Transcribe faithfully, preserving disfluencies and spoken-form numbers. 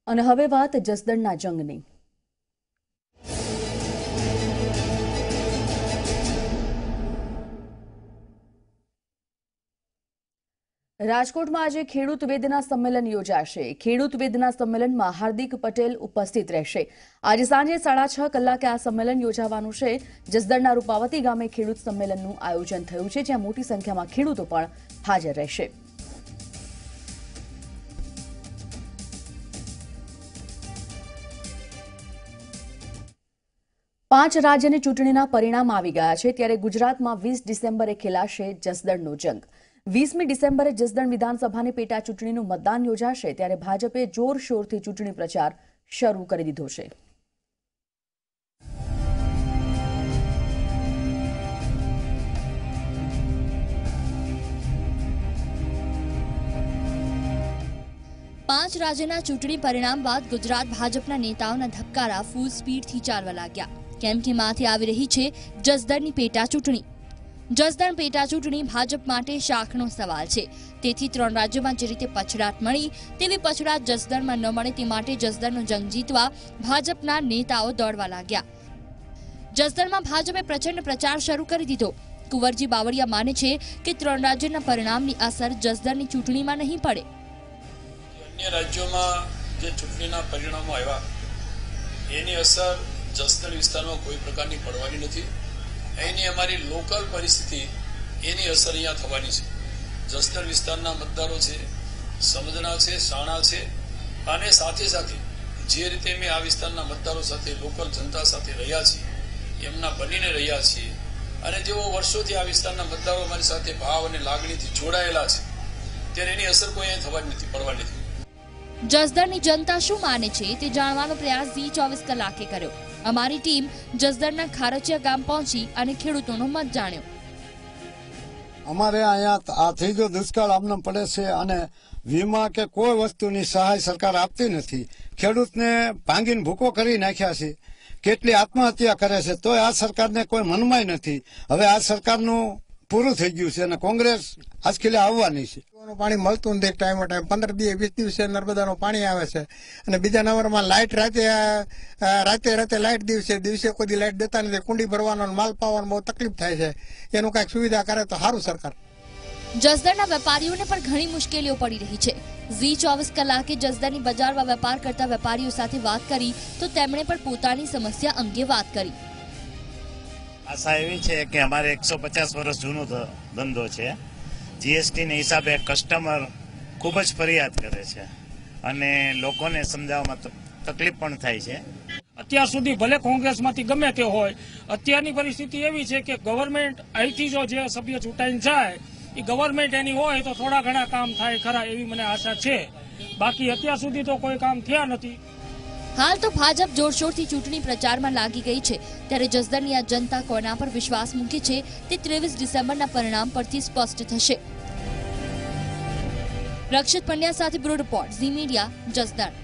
અને હવે વાત જસદણના જંગની। રાજકોટમાં આજે ખેડૂત વેદના સંમેલન યોજાશે। ખેડૂત વેદના સંમેલનમાં હાર્દિક પટેલ ઉપસ્થિત રહેશે। આજે સાંજે સાડા છ કલાકે આ સંમેલન યોજાવાનું છે। જસદણના રૂપાવતી ગામે ખેડૂત સંમેલનનું આયોજન થયું છે, જ્યાં મોટી સંખ્યામાં ખેડૂતો પણ હાજર રહેશે। પાંચ રાજ્યની ચૂંટણીના પરિણામ આવી ગયા છે, ત્યારે ગુજરાતમાં વીસ ડિસેમ્બરે ખેલાશે જસદણનો જંગ। વીસમી ડિસેમ્બરે જસદણ વિધાનસભાની પેટા ચૂંટણીનું મતદાન યોજાશે, ત્યારે ભાજપે જોરશોરથી ચૂંટણી પ્રચાર શરૂ કરી દીધો છે। પાંચ રાજ્યના ચૂંટણી પરિણામ બાદ ગુજરાત ભાજપના નેતાઓના ધબકારા ફૂલ સ્પીડથી ચાલવા લાગ્યા, કેમ કે માથે આવી રહી છે જસદણની પેટા ચૂંટણી। જસદણ પેટા ચૂંટણી ભાજપ માટે શાખનો સવાલ છે, તેથી ત્રણ રાજ્યોમાં જે રીતે પછડાટ મળી તેવી પછડાટ જસદણમાં ન મળે તે માટે જસદણનો જંગ જીતવા ભાજપના નેતાઓ દોડવા લાગ્યા। જસદણમાં ભાજપે પ્રચંડ પ્રચાર શરૂ કરી દીધો। કુંવરજી બાવળિયા માને છે કે ત્રણ રાજ્યના પરિણામની અસર જસદણની ચૂંટણીમાં નહીં પડે। અન્ય રાજ્યોમાં જે ચૂંટણીના પરિણામો આવ્યા એની અસર જસદણ વિસ્તારમાં કોઈ પ્રકારની પડવાની નથી। અહીંની અમારી લોકલ પરિસ્થિતિ એની અસર અહીંયા થવાની છે। જસદણ વિસ્તારના મતદારો છે, સમજણા છે, શાણા છે, અને સાથે સાથે જે રીતે અમે આ વિસ્તારના મતદારો સાથે, લોકલ જનતા સાથે રહ્યા છીએ, એમના બનીને રહ્યા છીએ, અને જેઓ વર્ષોથી આ વિસ્તારના મતદારો અમારી સાથે ભાવ અને લાગણીથી જોડાયેલા છે, ત્યારે એની અસર કોઈ અહીંયા થવાની નથી, પડવાની નથી। જસદણની જનતા શું માને છે તે જાણવાનો પ્રયાસ ઝી ચોવીસ કલાકે કર્યો। અમારી ટીમ જસદણના ખારચિયા ગામ પહોંચી અને ખેડૂતોનો મત જાણ્યો। અમારે અહીંયા આ થઈ ગયો દુષ્કાળ આમને પડે છે, અને વીમા કે કોઈ વસ્તુની સહાય સરકાર આપતી નથી। ખેડૂતને ભાંગીને ભૂકો કરી નાખ્યા છે, કેટલી આત્મહત્યા કરે છે, તોય આ સરકારને કોઈ મનમાય નથી। હવે આ સરકારનું પૂરું થઈ ગયું છે અને કોંગ્રેસ આજખીલે આવવાની છે। પાણી મળતું નથી ટાઈમ ટાઈમ, પંદર દિવસ વીસ દિવસે નર્મદાનું પાણી આવે છે, અને બીજા નંબરમાં લાઇટ રાતે રાતે રાતે લાઇટ દિવસે દિવસે કોઈ લાઇટ દેતા નથી। કુંડી ભરવાનો માલ પાવાનો બહુ તકલીફ થાય છે, એનું કાંઈક સુવિધા કરે તો સારું સરકાર। જસદણના વેપારીઓને પણ ઘણી મુશ્કેલીઓ પડી રહી છે। ઝી ચોવીસ કલાકે જસદણની બજારમાં વેપાર કરતા વેપારીઓ સાથે વાત કરી તો તેમણે પણ પોતાની સમસ્યા અંગે વાત કરી। આશા એવી છે કે અમારે એકસો પચાસ વર્ષ જૂનો ધંધો છે। જીએસટીના હિસાબે કસ્ટમર ખૂબ જ ફરિયાદ કરે છે અને લોકોને સમજાવવામાં તકલીફ પણ થાય છે। અત્યાર સુધી ભલે કોંગ્રેસમાંથી ગમે તે હોય, અત્યારની પરિસ્થિતિ એવી છે કે ગવર્મેન્ટ અહીંથી જો જે સભ્ય ચૂંટાઈને જાય એ ગવર્મેન્ટ એની હોય તો થોડા ઘણા કામ થાય ખરા, એવી મને આશા છે। બાકી અત્યાર સુધી તો કોઈ કામ થયા નથી। હાલ તો ભાજપ જોરશોરથી ચૂંટણી પ્રચારમાં લાગી ગઈ છે, ત્યારે જસદણની આ જનતા કોના પર વિશ્વાસ મૂકે છે તે ત્રેવીસ ડિસેમ્બરના પરિણામ પરથી સ્પષ્ટ થશે। રક્ષિત પંડ્યા સાથે bureau report, Zee Media, Jasdan.